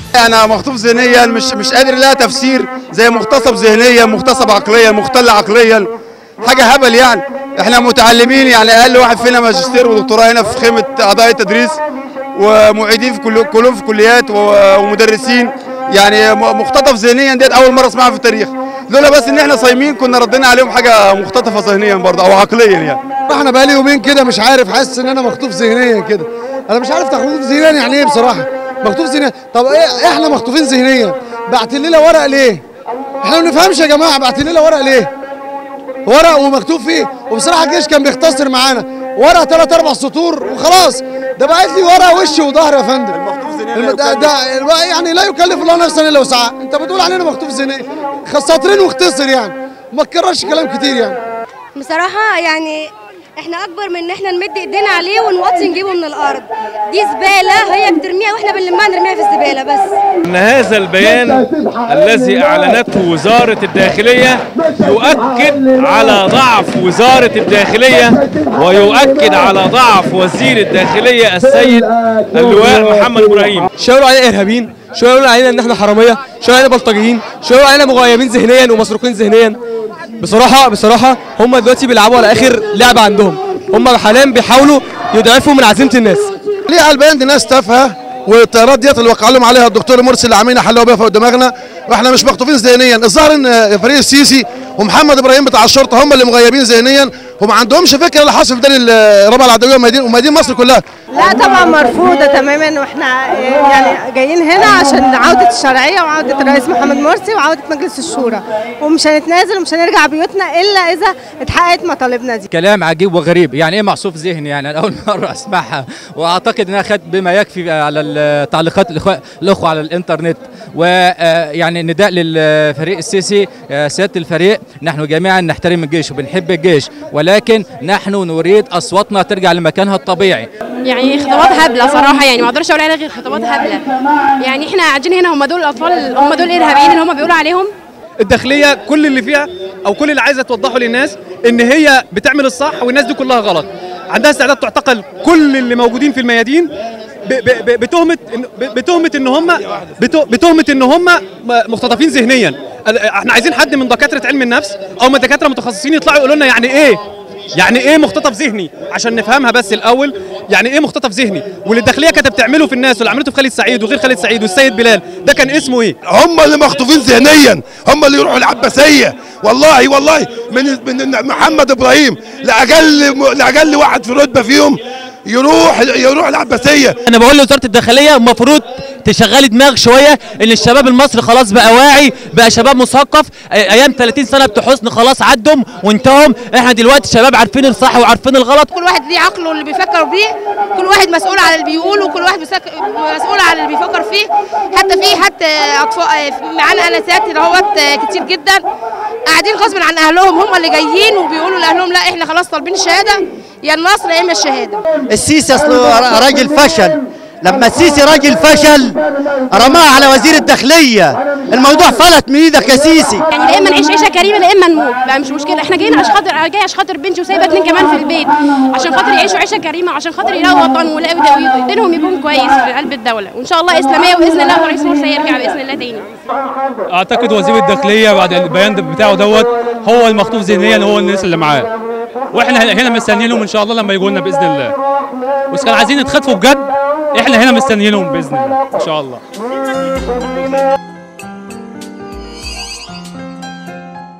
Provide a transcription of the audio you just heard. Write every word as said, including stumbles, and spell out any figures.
انا مخطوف ذهنيا، مش مش قادر لها تفسير، زي مغتصب ذهنيا، مغتصب عقليا، مختل عقليا، حاجه هبل يعني. احنا متعلمين يعني، اقل واحد فينا ماجستير ودكتوراه هنا في خيمه اعضاء التدريس، ومعيدين في كل كلهم في كليات ومدرسين، يعني مختطف ذهنيا ديت اول مره اسمعها في التاريخ. لولا بس ان احنا صايمين كنا ردينا عليهم حاجه مختطفه ذهنيا برضه او عقليا يعني. احنا بقالي يومين كده مش عارف، حاسس ان انا مخطوف ذهنيا كده. انا مش عارف تخطيف ذهنيا يعني ايه بصراحه. مخطوف ذهنيا، طب ايه احنا مخطوفين ذهنيا؟ بعتين لنا ورق ليه؟ احنا ما بنفهمش يا جماعه، بعتين لنا ورق ليه؟ ورق ومكتوب فيه، وبصراحه الجيش كان بيختصر معانا ورق ثلاث اربع سطور وخلاص. ده بعت لي ورق وش وظهر يا فندم. المخطوف ذهنيا الم... ده, ده يعني لا يكلف الله نفسا الا وسعها. انت بتقول علينا مخطوف ذهنيا، سطرين واختصر يعني، ما تكررش كلام كتير يعني. بصراحه يعني احنا اكبر من ان احنا نمد ايدينا عليه ونوطي نجيبه من الارض. دي زباله هي بترميها واحنا بنلمها نرميها في الزباله بس. ان هذا البيان الذي اعلنته وزاره الداخليه يؤكد على ضعف وزاره الداخليه، ويؤكد على ضعف وزير الداخليه السيد اللواء محمد ابراهيم. شاوروا علينا ارهابيين، شاوروا علينا ان احنا حراميه، شاوروا علينا بلطجيين، شاوروا علينا مغيبين ذهنيا ومسروقين ذهنيا. بصراحه بصراحه هم دلوقتي بيلعبوا على اخر لعبه عندهم، هم حاليا بيحاولوا يضعفوا من عزيمه الناس. ليه على البيان دي ناس تافهه، والطيارات ديت اللي وقع لهم عليها الدكتور مرسي اللي عاملين يحلوا بيها فوق دماغنا، واحنا مش مخطوفين ذهنيا. الظاهر ان فريق السيسي ومحمد ابراهيم بتاع الشرطه هم اللي مغيبين ذهنيا، وما عندهمش فكره اللي حاصل في دار الرابعه العدويه ومدينه مصر كلها. لا طبعا مرفوضه تماما، واحنا يعني جايين هنا عشان عوده الشرعيه وعوده الرئيس محمد مرسي وعوده مجلس الشورى، ومش هنتنازل ومش هنرجع بيوتنا الا اذا اتحققت مطالبنا دي. كلام عجيب وغريب، يعني ايه معصوف ذهني؟ يعني انا اول مره اسمعها، واعتقد انها خدت بما يكفي على التعليقات الاخوه على الانترنت. ويعني نداء للفريق السيسي، سياده الفريق، نحن جميعا نحترم الجيش وبنحب الجيش، ولكن نحن نريد اصواتنا ترجع لمكانها الطبيعي. يعني خطوات هبله صراحه، يعني ما اقدرش اقول عليها غير خطوات هبله. يعني احنا قاعدين هنا، هم دول الاطفال، هم دول الارهابيين اللي هم بيقولوا عليهم. الداخليه كل اللي فيها او كل اللي عايزه توضحه للناس ان هي بتعمل الصح والناس دي كلها غلط. عندها استعداد تعتقل كل اللي موجودين في الميادين بتهمه بتهمه ان هم بتهمه ان هم مختطفين ذهنيا. احنا عايزين حد من دكاتره علم النفس او من دكاتره متخصصين يطلعوا يقولوا لنا يعني ايه يعني ايه مختطف ذهني، عشان نفهمها بس الاول. يعني ايه مختطف ذهني؟ واللي الداخليه كانت بتعمله في الناس، واللي عملته في خالد سعيد وغير خالد سعيد والسيد بلال، ده كان اسمه ايه؟ هم اللي مخطوفين ذهنيا، هم اللي يروحوا العباسيه. والله والله من من محمد ابراهيم لاقل لاقل واحد في رتبه فيهم يروح يروح العباسيه. انا بقول لوزاره الداخليه المفروض تشغلي دماغ شويه، ان الشباب المصري خلاص بقى واعي، بقى شباب مثقف. ايام ثلاثين سنه بتوع حسني خلاص عدهم وانتهم، احنا دلوقتي شباب عارفين الصح وعارفين الغلط. كل واحد ليه عقله اللي بيفكر بيه، كل واحد مسؤول على اللي بيقوله، وكل واحد مسؤول على اللي بيفكر فيه. حتى في حتى اطفال معانا انسات اهوت كتير جدا قاعدين غصب عن اهلهم، هم اللي جايين وبيقولوا لاهلهم لا احنا خلاص طالبين الشهاده، يا النصر يا اما الشهاده. السيسي اصله راجل فشل، لما السيسي راجل فشل رماه على وزير الداخليه، الموضوع فلت من ايدك يا سيسي. يعني يا اما نعيش عيشه كريمه يا اما نموت، بقى مش مشكله. احنا جايين عشان خاطر جاي عشان خاطر بنتي وسايبه اتنين كمان في البيت، عشان خاطر يعيشوا عيشه كريمه، وعشان خاطر يلاقوا وطن ويلاقوا دينهم يكون كويس في قلب الدوله، وان شاء الله اسلاميه، وباذن الله رئيس مرسي هيرجع باذن الله تاني. اعتقد وزير الداخليه بعد البيان بتاعه دوت هو المخطوف ذهنيا، هو الناس اللي معاه، واحنا هنا مستنيينهم ان شاء الله لما يجوا لنا باذن الله. بس كانوا عايزين يتخطفوا بجد، احنا هنا مستنيينهم باذن الله ان شاء الله.